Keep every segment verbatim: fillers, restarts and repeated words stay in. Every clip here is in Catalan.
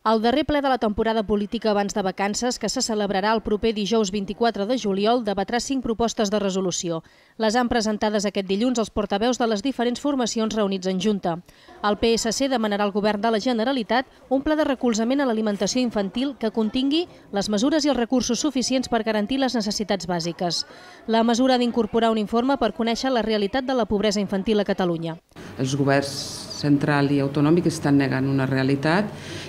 El darrer ple de la temporada política abans de vacances, que se celebrarà el proper dijous vint-i-quatre de juliol, debatrà cinc propostes de resolució. Les han presentades aquest dilluns els portaveus de les diferents formacions reunits en Junta. El P S C demanarà al Govern de la Generalitat un pla de recolzament a l'alimentació infantil que contingui les mesures i els recursos suficients per garantir les necessitats bàsiques. La mesura ha d'incorporar un informe per conèixer la realitat de la pobresa infantil a Catalunya. Els governs central i autonòmic estan negant una realitat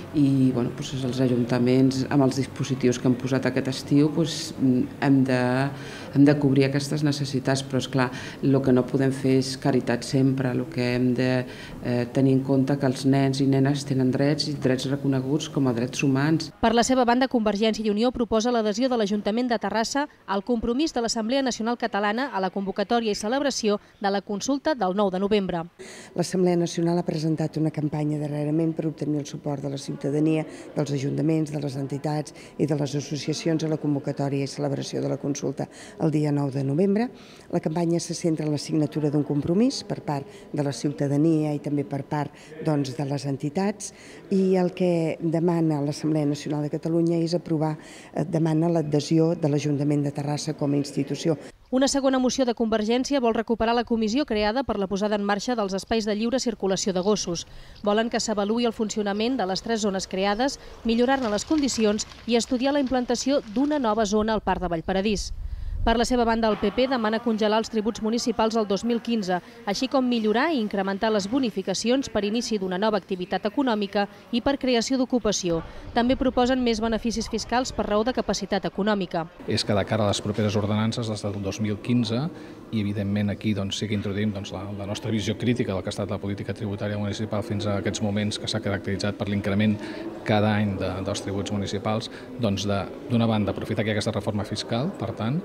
i bueno, doncs els ajuntaments, amb els dispositius que han posat aquest estiu, doncs hem de, hem de cobrir aquestes necessitats, però és clar, el que no podem fer és caritat sempre, el que hem de eh, tenir en compte que els nens i nenes tenen drets i drets reconeguts com a drets humans. Per la seva banda, Convergència i Unió proposa l'adhesió de l'Ajuntament de Terrassa al compromís de l'Assemblea Nacional Catalana a la convocatòria i celebració de la consulta del nou de novembre. L'Assemblea Nacional ha presentat una campanya darrerament per obtenir el suport de la ciutadania, dels ajuntaments, de les entitats i de les associacions a la convocatòria i celebració de la consulta el dia nou de novembre. La campanya se centra en la signatura d'un compromís per part de la ciutadania i també per part doncs, de les entitats, i el que demana l'Assemblea Nacional de Catalunya és aprovar, demana l'adhesió de l'Ajuntament de Terrassa com a institució. Una segona moció de Convergència vol recuperar la comissió creada per la posada en marxa dels espais de lliure circulació de gossos. Volen que s'avaluï el funcionament de les tres zones creades, millorar-ne les condicions i estudiar la implantació d'una nova zona al Parc de Vallparadís. Per la seva banda, el P P demana congelar els tributs municipals el dos mil quinze, així com millorar i incrementar les bonificacions per inici d'una nova activitat econòmica i per creació d'ocupació. També proposen més beneficis fiscals per raó de capacitat econòmica. És que de cara a les properes ordenances, les del dos mil quinze, i evidentment aquí doncs, sí que introduïm doncs, la, la nostra visió crítica del que ha estat la política tributària municipal fins a aquests moments, que s'ha caracteritzat per l'increment cada any de, dels tributs municipals, doncs d'una banda aprofitar que hi ha aquesta reforma fiscal, per tant,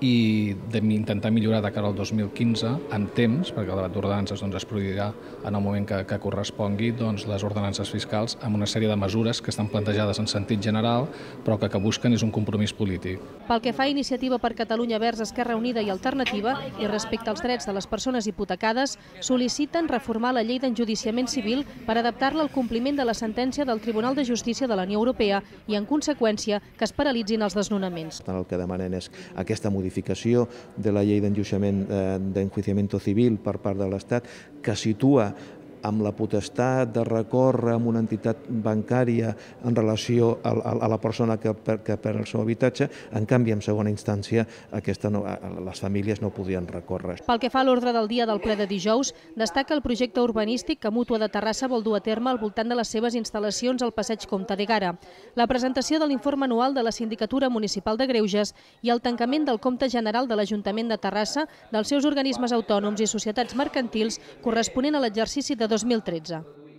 i d'intentar millorar de cara al dos mil quinze en temps, perquè el debat d'ordenances doncs, es produirà en el moment que, que correspongui doncs, les ordenances fiscals amb una sèrie de mesures que estan plantejades en sentit general, però que, que busquen és un compromís polític. Pel que fa a Iniciativa per Catalunya Verds, Esquerra Unida i Alternativa, i respecte als drets de les persones hipotecades, sol·liciten reformar la llei d'enjudiciament civil per adaptar-la al compliment de la sentència del Tribunal de Justícia de la Unió Europea i, en conseqüència, que es paralitzin els desnonaments. El que demanen és aquesta modificació de la llei d'enjudiciament d'enjuiciamiento civil per part de l'Estat, que situa amb la potestat de recórrer amb una entitat bancària en relació a, a, a la persona que, que perd el seu habitatge. En canvi, en segona instància, aquesta no, les famílies no podien recórrer. Pel que fa a l'ordre del dia del ple de dijous, destaca el projecte urbanístic que Mútua de Terrassa vol dur a terme al voltant de les seves instal·lacions al passeig Comte de Gara, la presentació de l'informe anual de la Sindicatura Municipal de Greuges i el tancament del compte general de l'Ajuntament de Terrassa, dels seus organismes autònoms i societats mercantils corresponent a l'exercici de dos mil tretze.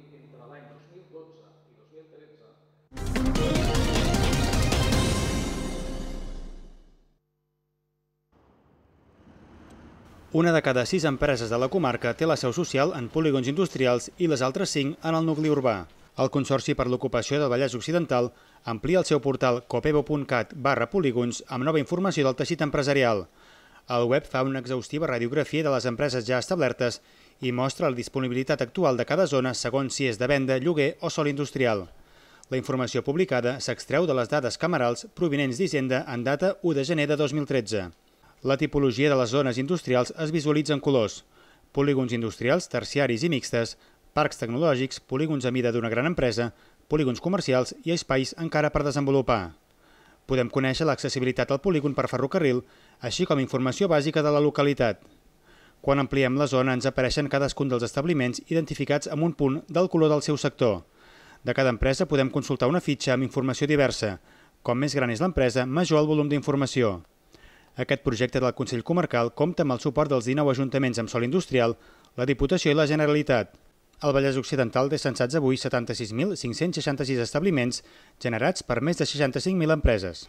Una de cada sis empreses de la comarca té la seu social en polígons industrials i les altres cinc en el nucli urbà. El Consorci per l'Ocupació del Vallès Occidental amplia el seu portal copebo punt cat barra polígons amb nova informació del teixit empresarial. El web fa una exhaustiva radiografia de les empreses ja establertes i mostra la disponibilitat actual de cada zona segons si és de venda, lloguer o sòl industrial. La informació publicada s'extreu de les dades camerals provinents d'Hisenda en data u de gener de dos mil tretze. La tipologia de les zones industrials es visualitza en colors: polígons industrials, terciaris i mixtes, parcs tecnològics, polígons a mida d'una gran empresa, polígons comercials i espais encara per desenvolupar. Podem conèixer l'accessibilitat al polígon per ferrocarril, així com informació bàsica de la localitat. Quan ampliem la zona ens apareixen cadascun dels establiments identificats amb un punt del color del seu sector. De cada empresa podem consultar una fitxa amb informació diversa. Com més gran és l'empresa, major el volum d'informació. Aquest projecte del Consell Comarcal compta amb el suport dels dinou ajuntaments amb sòl industrial, la Diputació i la Generalitat. El Vallès Occidental té censats avui setanta-sis mil cinc-cents seixanta-sis establiments generats per més de seixanta-cinc mil empreses.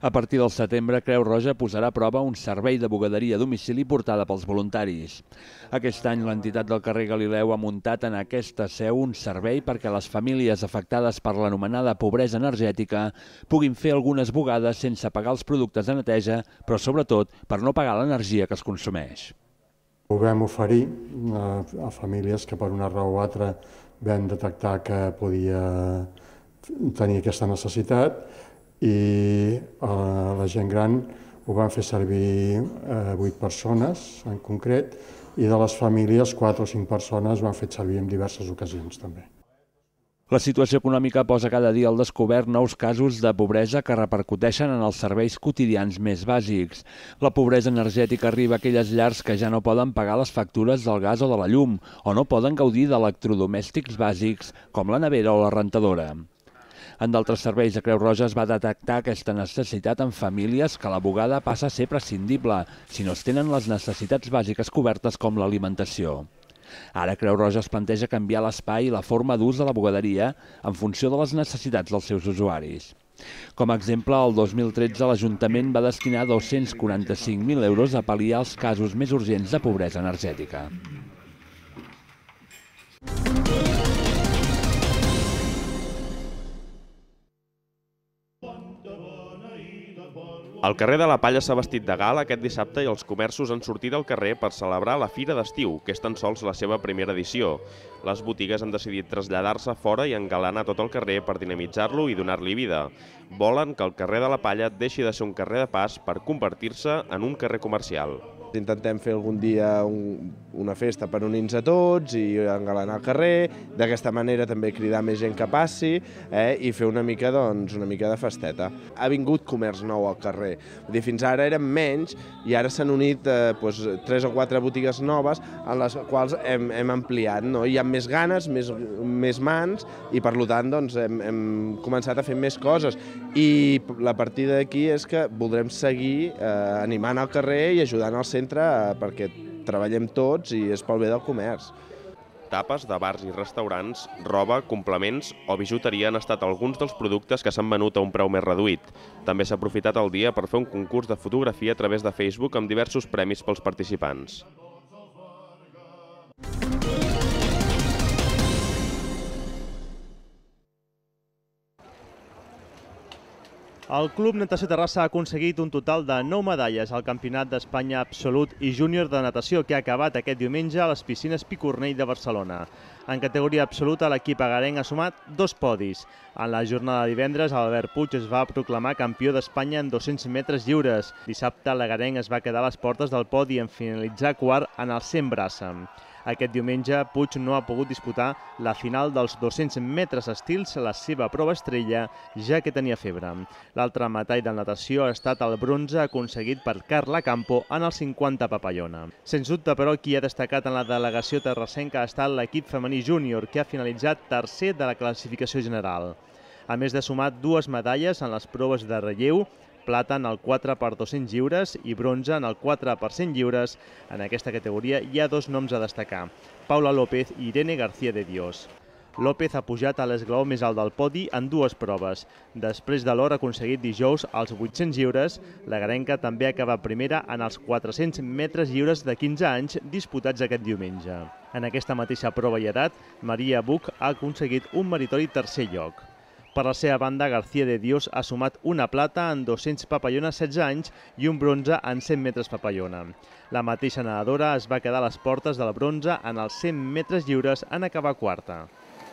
A partir del setembre, Creu Roja posarà a prova un servei de bugaderia a domicili portada pels voluntaris. Aquest any, l'entitat del carrer Galileu ha muntat en aquesta seu un servei perquè les famílies afectades per l'anomenada pobresa energètica puguin fer algunes bugades sense pagar els productes de neteja, però sobretot per no pagar l'energia que es consumeix. Ho vam oferir a famílies que per una raó o altra vam detectar que podia tenir aquesta necessitat i la gent gran ho van fer servir vuit persones en concret i de les famílies quatre o cinc persones ho han fet servir en diverses ocasions també. La situació econòmica posa cada dia al descobert nous casos de pobresa que repercuteixen en els serveis quotidians més bàsics. La pobresa energètica arriba a aquelles llars que ja no poden pagar les factures del gas o de la llum o no poden gaudir d'electrodomèstics bàsics com la nevera o la rentadora. En d'altres serveis de Creu Roja es va detectar aquesta necessitat en famílies que la bugada passa a ser prescindible si no es tenen les necessitats bàsiques cobertes com l'alimentació. Ara Creu Roja es planteja canviar l'espai i la forma d'ús de la bugaderia en funció de les necessitats dels seus usuaris. Com a exemple, el dos mil tretze l'Ajuntament va destinar dos-cents quaranta-cinc mil euros a pal·liar els casos més urgents de pobresa energètica. El carrer de la Palla s'ha vestit de gala aquest dissabte i els comerços han sortit al carrer per celebrar la Fira d'Estiu, que és tan sols la seva primera edició. Les botigues han decidit traslladar-se fora i engalanar tot el carrer per dinamitzar-lo i donar-li vida. Volen que el carrer de la Palla deixi de ser un carrer de pas per convertir-se en un carrer comercial. Intentem fer algun dia un, una festa per unir-nos a tots i engalanar el carrer, d'aquesta manera també cridar més gent que passi eh, i fer una mica, doncs, una mica de festeta. Ha vingut comerç nou al carrer, vull dir, fins ara eren menys i ara s'han unit eh, doncs, tres o quatre botigues noves en les quals hem, hem ampliat, no? Hi ha més ganes, més, més mans i per tant doncs, hem, hem començat a fer més coses i la partida d'aquí és que voldrem seguir eh, animant al carrer i ajudant al centre perquè treballem tots i és pel bé del comerç. Tapes de bars i restaurants, roba, complements o bijuteria han estat alguns dels productes que s'han venut a un preu més reduït. També s'ha aprofitat el dia per fer un concurs de fotografia a través de Facebook amb diversos premis pels participants. El Club Natació Terrassa ha aconseguit un total de nou medalles al Campionat d'Espanya Absolut i Júnior de Natació que ha acabat aquest diumenge a les piscines Picornell de Barcelona. En categoria absoluta, l'equip agarenc ha sumat dos podis. En la jornada de divendres, Albert Puig es va proclamar campió d'Espanya en dos-cents metres lliures. Dissabte, l'agarenc es va quedar a les portes del podi en finalitzar quart en el cent braça. Aquest diumenge, Puig no ha pogut disputar la final dels dos-cents metres estils, la seva prova estrella, ja que tenia febre. L'altre metall de natació ha estat el bronze aconseguit per Carla Campo en el cinquanta papallona. Sens dubte, però, qui ha destacat en la delegació terrassenca ha estat l'equip femení júnior, que ha finalitzat tercer de la classificació general. A més de sumar dues medalles en les proves de relleu, plata en el quatre per dos-cents lliures i bronze en el quatre per cent lliures. En aquesta categoria hi ha dos noms a destacar, Paula López i Irene García de Dios. López ha pujat a l'esglaó més alt del podi en dues proves. Després de l'or aconseguit dijous als vuit-cents lliures, l'agarenca també acaba primera en els quatre-cents metres lliures de quinze anys disputats aquest diumenge. En aquesta mateixa prova i edat, Maria Buch ha aconseguit un meritori tercer lloc. Per la seva banda, García de Dios ha sumat una plata en dos-cents papallona setze anys i un bronze en cent metres papallona. La mateixa nedadora es va quedar a les portes del bronze en els cent metres lliures en acabar quarta.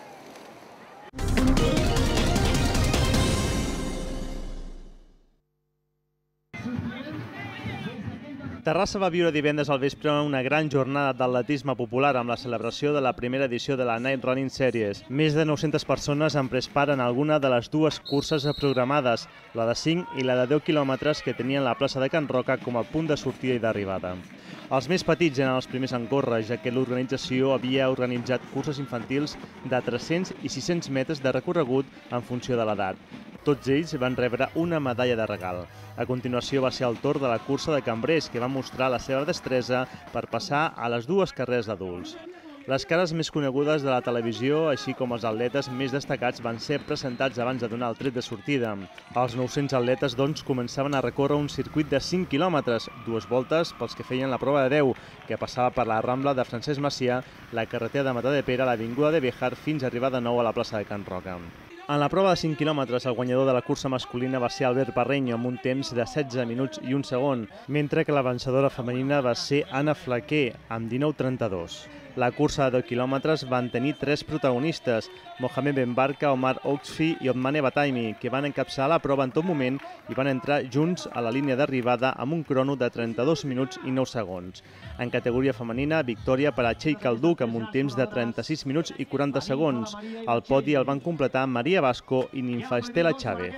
Terrassa va viure divendres al vespre una gran jornada d'atletisme popular amb la celebració de la primera edició de la Night Running Series. Més de nou-centes persones han pres part en alguna de les dues curses programades, la de cinc i la de deu quilòmetres que tenien la plaça de Can Roca com a punt de sortida i d'arribada. Els més petits eren els primers en córrer, ja que l'organització havia organitzat curses infantils de tres-cents i sis-cents metres de recorregut en funció de l'edat. Tots ells van rebre una medalla de regal. A continuació va ser el torn de la cursa de cambrers, que va mostrar la seva destresa per passar a les dues carreres d'adults. Les cares més conegudes de la televisió, així com els atletes més destacats, van ser presentats abans de donar el tret de sortida. Els nou-cents atletes, doncs, començaven a recórrer un circuit de cinc quilòmetres, dues voltes pels que feien la prova de deu, que passava per la Rambla de Francesc Macià, la carretera de Matadepera, l'Avinguda de Béjar, fins a arribar de nou a la plaça de Can Roca. En la prova de cinc quilòmetres, el guanyador de la cursa masculina va ser Albert Parreño, amb un temps de setze minuts i un segon, mentre que la vencedora femenina va ser Anna Flaquer, amb dinou trenta-dos. La cursa de deu quilòmetres van tenir tres protagonistes, Mohamed Ben Barka, Omar Oxfi i Otmane Bataimi, que van encapçalar la prova en tot moment i van entrar junts a la línia d'arribada amb un crono de trenta-dos minuts i nou segons. En categoria femenina, victòria per a Txell Calduc amb un temps de trenta-sis minuts i quaranta segons. El podi el van completar Maria Vasco i Ninfa Estela Chave.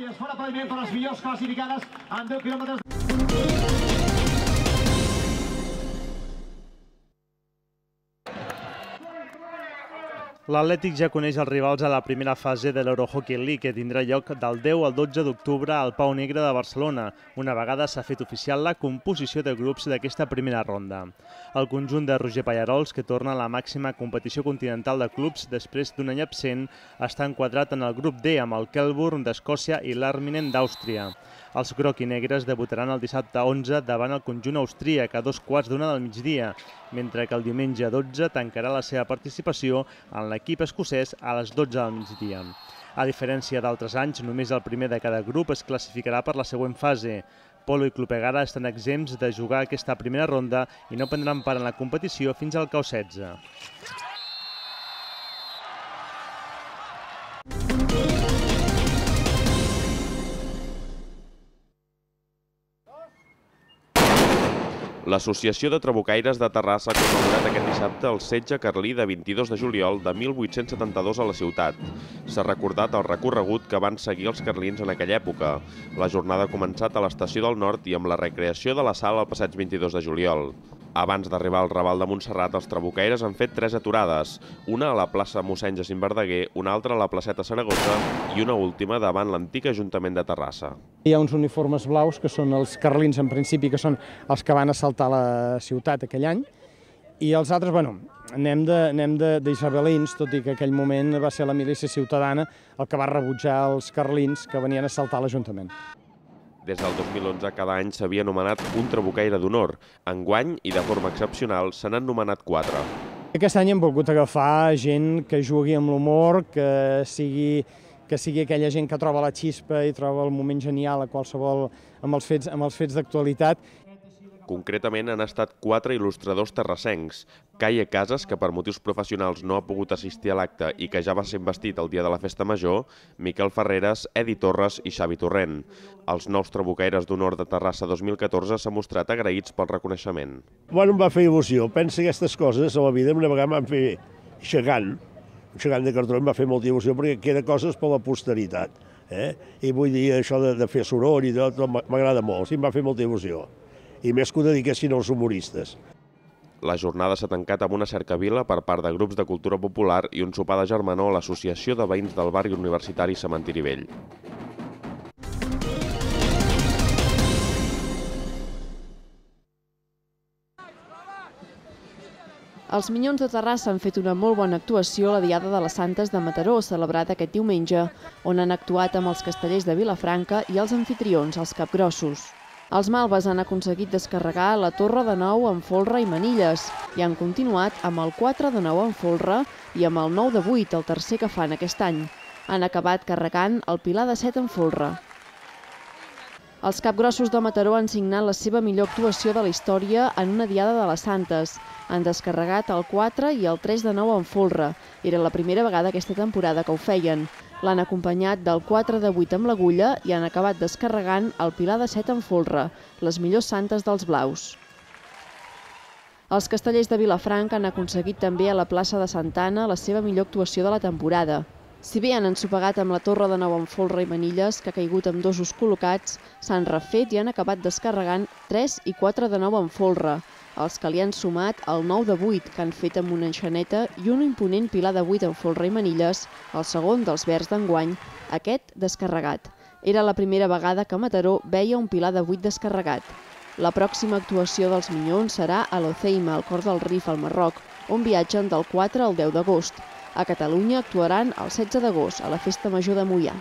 L'Atlètic ja coneix els rivals a la primera fase de l'Eurohockey League, que tindrà lloc del deu al dotze d'octubre al Pau Negre de Barcelona. Una vegada s'ha fet oficial la composició de grups d'aquesta primera ronda. El conjunt de Roger Pallarols, que torna a la màxima competició continental de clubs després d'un any absent, està enquadrat en el grup D amb el Kelburn d'Escòcia i l'Arminen d'Àustria. Els groc i negres debutaran el dissabte onze davant el conjunt austríac a dos quarts d'una del migdia, mentre que el diumenge dotze tancarà la seva participació en l'equip escocès a les dotze del migdia. A diferència d'altres anys, només el primer de cada grup es classificarà per la següent fase. Polo i Club Egara estan exempts de jugar aquesta primera ronda i no prendran part en la competició fins al cau setze. L'Associació de Trabucaires de Terrassa ha commemorat aquest dissabte el setge carlí de vint-i-dos de juliol de mil vuit-cents setanta-dos a la ciutat. S'ha recordat el recorregut que van seguir els carlins en aquella època. La jornada ha començat a l'Estació del Nord i amb la recreació de la sala el passeig vint-i-dos de juliol. Abans d'arribar al Raval de Montserrat, els trabucaires han fet tres aturades, una a la plaça mossèn Jacint Verdaguer, una altra a la placeta Saragossa i una última davant l'antic Ajuntament de Terrassa. Hi ha uns uniformes blaus que són els carlins, en principi, que són els que van assaltar la ciutat aquell any, i els altres, bueno, anem d'isabelins, tot i que en aquell moment va ser la milícia ciutadana el que va rebutjar els carlins que venien a assaltar l'Ajuntament. Des del dos mil onze cada any s'havia anomenat un trabucaire d'honor. Enguany, i de forma excepcional, se n'han nomenat quatre. Aquest any hem volgut agafar gent que jugui amb l'humor, que sigui, que sigui aquella gent que troba la xispa i troba el moment genial a qualsevol amb els fets, amb els fets d'actualitat. Concretament han estat quatre il·lustradors terrassencs. Caie Casas, que per motius professionals no ha pogut assistir a l'acte i que ja va ser investit el dia de la Festa Major, Miquel Ferreres, Edi Torres i Xavi Torrent. Els nous trabucaires d'honor de Terrassa dos mil catorze s'han mostrat agraïts pel reconeixement. Bueno, em va fer il·lusió. Penso que aquestes coses a la vida una vegada m'han fet xegant. Un xegant de cartró em va fer molta il·lusió perquè queda coses per la posteritat. I vull dir, això de fer soroll i tot m'agrada molt. Sí, em va fer molta il·lusió. I més que ho dediquessin als humoristes. La jornada s'ha tancat amb una cercavila per part de grups de cultura popular i un sopar de germanor a l'Associació de Veïns del Barri Universitari Cementiri Vell. Els Minyons de Terrassa han fet una molt bona actuació a la Diada de les Santes de Mataró, celebrada aquest diumenge, on han actuat amb els castellers de Vilafranca i els anfitrions, els capgrossos. Els malves han aconseguit descarregar la torre de nou amb folre i manilles i han continuat amb el quatre de nou amb folre i amb el nou de vuit, el tercer que fan aquest any. Han acabat carregant el pilar de set amb folre. Els capgrossos de Mataró han signat la seva millor actuació de la història en una Diada de les Santes. Han descarregat el quatre i el tres de nou amb folre. Era la primera vegada aquesta temporada que ho feien. L'han acompanyat del quatre de vuit amb l'agulla i han acabat descarregant el pilar de set amb folre, les millors santes dels blaus. Els castellers de Vilafranca han aconseguit també a la plaça de Santa Anna la seva millor actuació de la temporada. Si bé han ensopegat amb la torre de nou amb folre i manilles, que ha caigut amb dosos col·locats, s'han refet i han acabat descarregant tres i quatre de nou amb folre, els que li han sumat el nou de vuit, que han fet amb una enxaneta i un imponent pilar de vuit amb folre i manilles, el segon dels verds d'enguany, aquest descarregat. Era la primera vegada que Mataró veia un pilar de vuit descarregat. La pròxima actuació dels Minyons serà a l'Oceima, al cor del Rif, al Marroc, on viatgen del quatre al deu d'agost. A Catalunya actuaran el setze d'agost, a la Festa Major de Moià.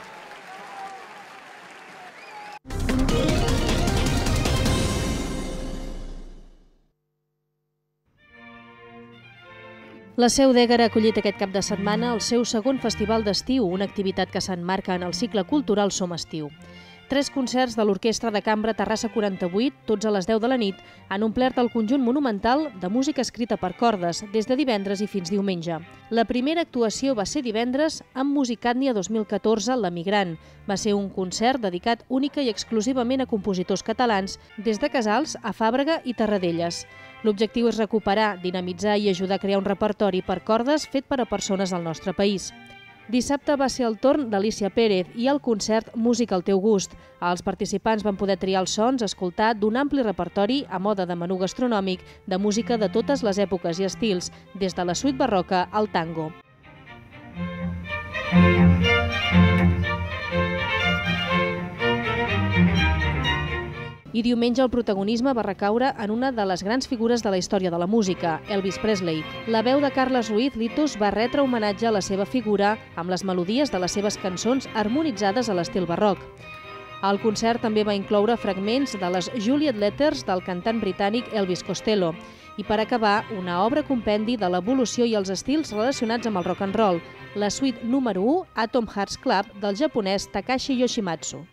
La Seu d'Ègara ha acollit aquest cap de setmana el seu segon festival d'estiu, una activitat que s'emmarca en el cicle cultural Som Estiu. Tres concerts de l'Orquestra de Cambra Terrassa quaranta-vuit, tots a les deu de la nit, han omplert el conjunt monumental de música escrita per cordes, des de divendres i fins diumenge. La primera actuació va ser divendres amb Musicàtnia dos mil catorze, l'Emigrant. Va ser un concert dedicat única i exclusivament a compositors catalans, des de Casals a Fàbrega i Terradelles. L'objectiu és recuperar, dinamitzar i ajudar a crear un repertori per cordes fet per a persones del nostre país. Dissabte va ser el torn d'Alícia Pérez i el concert Música al teu gust. Els participants van poder triar els sons, escoltar d'un ampli repertori a moda de menú gastronòmic de música de totes les èpoques i estils, des de la suite barroca al tango. I diumenge el protagonisme va recaure en una de les grans figures de la història de la música, Elvis Presley. La veu de Carles Ruiz Litos va retre homenatge a la seva figura amb les melodies de les seves cançons harmonitzades a l'estil barroc. El concert també va incloure fragments de les Juliet Letters del cantant britànic Elvis Costello i, per acabar, una obra compendi de l'evolució i els estils relacionats amb el rock and roll, la suite número u, Atom Hearts Club, del japonès Takashi Yoshimatsu.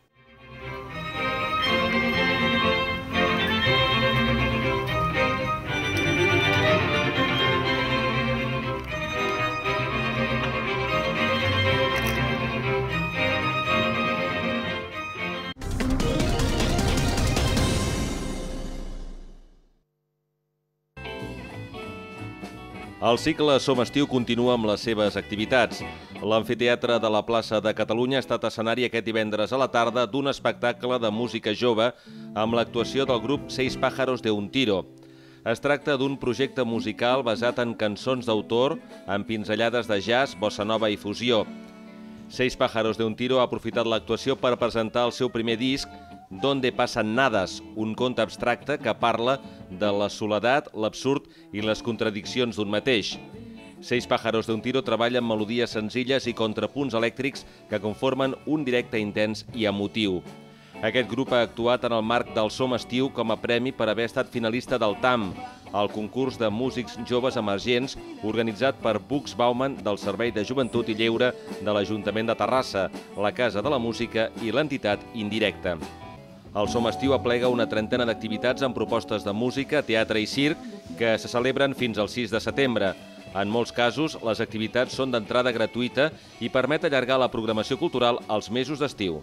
El cicle Som Estiu continua amb les seves activitats. L'amfiteatre de la plaça de Catalunya ha estat escenari aquest divendres a la tarda d'un espectacle de música jove amb l'actuació del grup Seis Pájaros de un Tiro. Es tracta d'un projecte musical basat en cançons d'autor amb pinzellades de jazz, bossa nova i fusió. Seis Pájaros de un Tiro ha aprofitat l'actuació per presentar el seu primer disc, Donde passen nades, un conte abstracte que parla de la soledat, l'absurd i les contradiccions d'un mateix. Seis Pájaros de un Tiro treballa amb melodies senzilles i contrapunts elèctrics que conformen un directe intens i emotiu. Aquest grup ha actuat en el marc del Som Estiu com a premi per haver estat finalista del T A M, el concurs de músics joves emergents organitzat per Bux Bauman del Servei de Joventut i Lleure de l'Ajuntament de Terrassa, la Casa de la Música i l'entitat Indirecta. El Som Estiu aplega una trentena d'activitats amb propostes de música, teatre i circ que se celebren fins al sis de setembre. En molts casos, les activitats són d'entrada gratuïta i permet allargar la programació cultural als mesos d'estiu.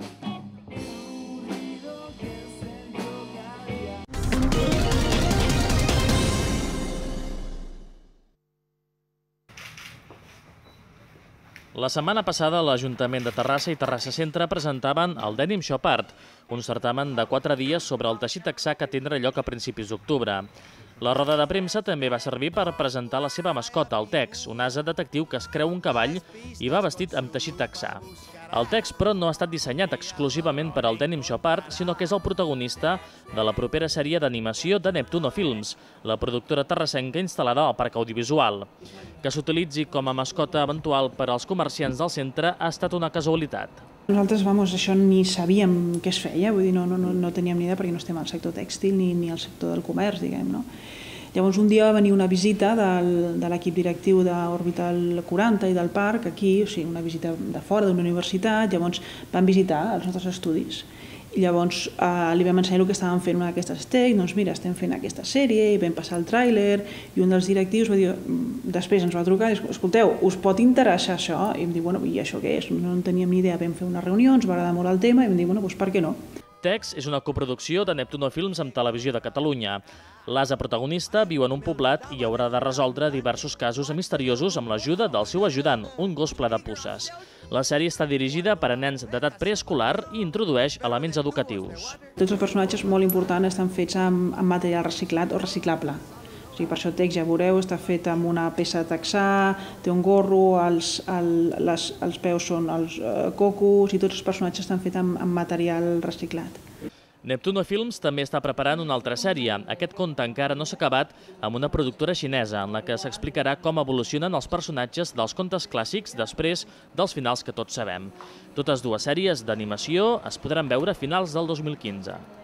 La setmana passada, l'Ajuntament de Terrassa i Terrassa Centre presentaven el Denim Shop Art, un certamen de quatre dies sobre el teixit texà que tindrà lloc a principis d'octubre. La roda de premsa també va servir per presentar la seva mascota, el Tex, un ase detectiu que es creu un cavall i va vestit amb teixit texà. El Tex, però, no ha estat dissenyat exclusivament per al Denim Shop Art, sinó que és el protagonista de la propera sèrie d'animació de Neptuno Films, la productora terrassenca instal·lada al Parc Audiovisual. Que s'utilitzi com a mascota eventual per als comerciants del centre ha estat una casualitat. Nosaltres, vamos, això ni sabíem què es feia, vull dir, no, no, no teníem ni idea perquè no estem al sector tèxtil ni, ni al sector del comerç, diguem, no? Llavors un dia va venir una visita del, de l'equip directiu d'Orbital quaranta i del parc aquí, o sigui, una visita de fora d'una universitat, llavors van visitar els nostres estudis. I llavors eh, li vam ensenyar el que estàvem fent una d'aquestes tech, doncs mira, estem fent aquesta sèrie i vam passar el tràiler i un dels directius va dir, després ens va trucar i diu, escolteu, us pot interessar això? I em diu, bueno, i això què és? No en teníem ni idea, vam fer una reunió, ens va agradar molt el tema i vam dir, bueno, doncs per què no? Tex és una coproducció de Neptuno Films amb Televisió de Catalunya. L'ase protagonista viu en un poblat i haurà de resoldre diversos casos misteriosos amb l'ajuda del seu ajudant, un gos ple de puces. La sèrie està dirigida per a nens d'edat preescolar i introdueix elements educatius. Tots els personatges molt importants estan fets amb, amb material reciclat o reciclable. O sigui, per això Tex, ja veureu, està fet amb una peça texà, té un gorro, els, el, les, els peus són els uh, cocos i tots els personatges estan fets amb, amb material reciclat. Neptuno Films també està preparant una altra sèrie. Aquest conte encara no s'ha acabat amb una productora xinesa, en la que s'explicarà com evolucionen els personatges dels contes clàssics després dels finals que tots sabem. Totes dues sèries d'animació es podran veure a finals del dos mil quinze.